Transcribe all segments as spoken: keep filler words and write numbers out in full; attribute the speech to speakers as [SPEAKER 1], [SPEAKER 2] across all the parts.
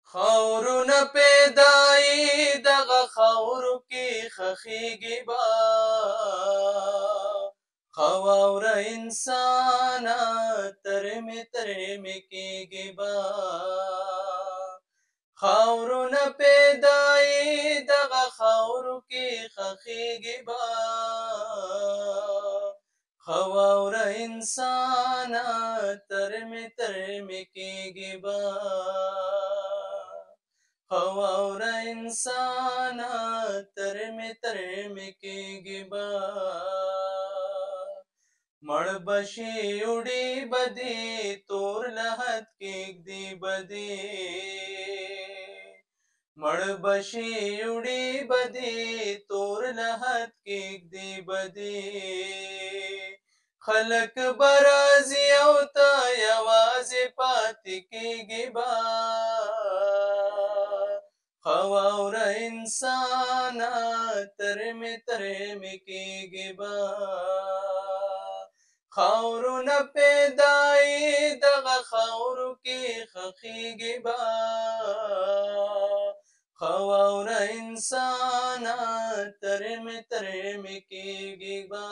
[SPEAKER 1] خاورونه پیدای دغه خاورو کې خخېږي به ښه واوره انسانه ترمې ترمې کېږي به خاورونه پیدای دغه خاورو کې خخېږي به ښه واوره انسانه ترمې ترمې کېږي به ښه واوره انسانه ترمې ترمې کېږي به مړ به شي وړي به دې تور لحد کېږدي به دې مړ به شي وړي به دې تور لحد کېږدي به دې خلک به راځي او ته یوازې پاتې کېږي به ښه واوره انسانه ترمې ترمې کېږي به خاورونه پیدای دغه خاورو کې خخېږي به ښه واوره انسانه ترمې ترمې کېږي به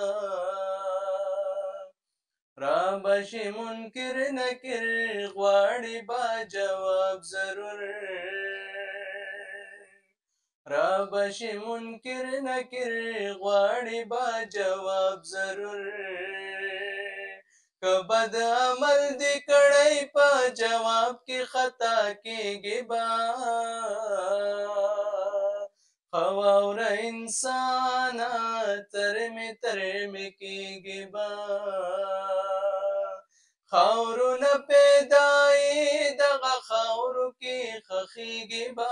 [SPEAKER 1] را به شي منکر نکر غواړي به جواب ضرور را به شي منکر نکر غواړي به جواب ضرور که بد عمل دې کړی په جواب کې خطا کېږي به ښه واوره انسانه ترمې ترمې کېږي به خاورونه پیدای دغه خاورو کې خخېږي به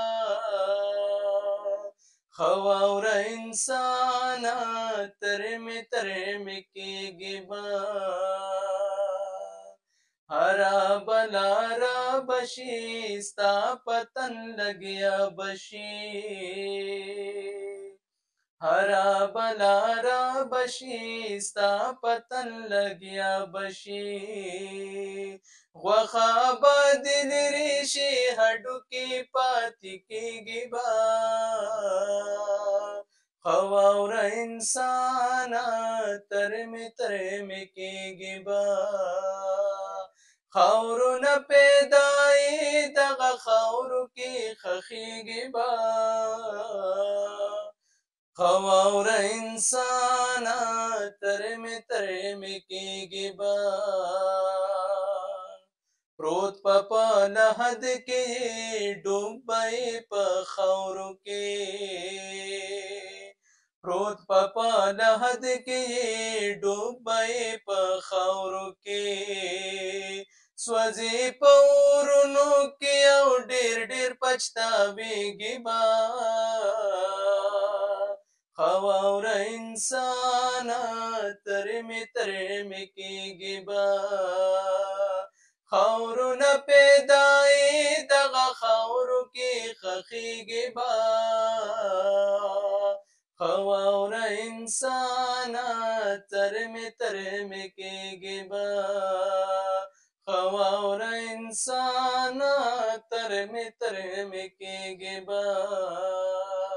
[SPEAKER 1] ښه واوره انسانه ترمې ترمې کېږي به هره بلا را به شي ستا په تن لګیا به شي هره بلا را به شي ستا په تن لګیا به شي غوښه به دې لرې شي هډوکي پاتې کېږي به ښه واوره انسانه ترمې ترمې کېږي به خاورونه پیدای دغه خاورو کې خخېږي به ښه واوره انسانه ترمې ترمې کېږي به پروت په په لحد کې ډوب به یې په خاورو کې پروت په په لحد کې ډوب به یې په خاورو کې سوځي په اورونو کې او ډېر ډېر پچتاوېږي به ښه واوره انسانه ترمې ترمې کېږي به خاورونه پیدای دغه خاورو کې خخېږي به ښه واوره انسانه ترمې ترمې کېږي به ښه واوره انسانه ترمې ترمې کېږي به